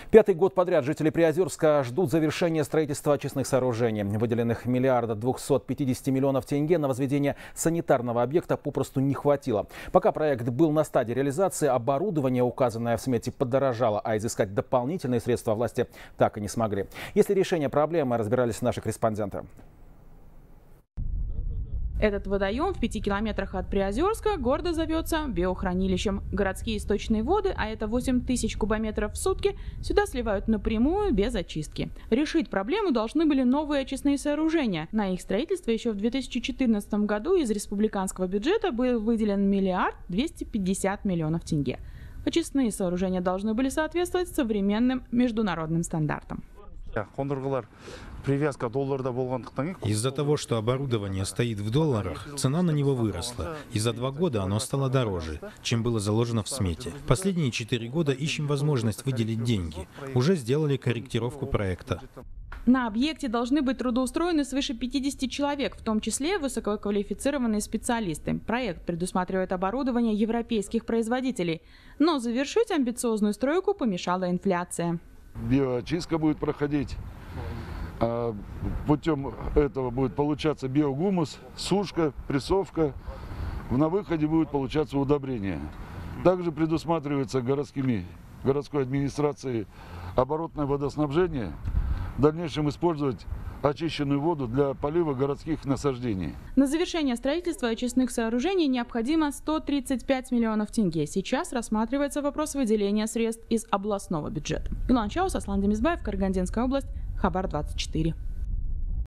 Пятый год подряд жители Приозерска ждут завершения строительства очистных сооружений. Выделенных 1 250 миллионов тенге на возведение санитарного объекта попросту не хватило. Пока проект был на стадии реализации, оборудование, указанное в смете, подорожало, а изыскать дополнительные средства власти так и не смогли. Если решение проблемы, разбирались наши корреспонденты. Этот водоем в 5 километрах от Приозерска гордо зовется биохранилищем. Городские источные воды, а это 8000 кубометров в сутки, сюда сливают напрямую, без очистки. Решить проблему должны были новые очистные сооружения. На их строительство еще в 2014 году из республиканского бюджета был выделен 1 250 миллионов тенге. Очистные сооружения должны были соответствовать современным международным стандартам. Из-за того, что оборудование стоит в долларах, цена на него выросла. И за 2 года оно стало дороже, чем было заложено в смете. В последние 4 года ищем возможность выделить деньги. Уже сделали корректировку проекта. На объекте должны быть трудоустроены свыше 50 человек, в том числе высококвалифицированные специалисты. Проект предусматривает оборудование европейских производителей. Но завершить амбициозную стройку помешала инфляция. Биоочистка будет проходить. Путем этого будет получаться биогумус, сушка, прессовка. На выходе будет получаться удобрение. Также предусматривается городской администрацией оборотное водоснабжение. В дальнейшем использовать очищенную воду для полива городских насаждений. На завершение строительства очистных сооружений необходимо 135 миллионов тенге. Сейчас рассматривается вопрос выделения средств из областного бюджета. Юлан Чаус, Аслан Демизбаев, Карагандинская область, Хабар 24.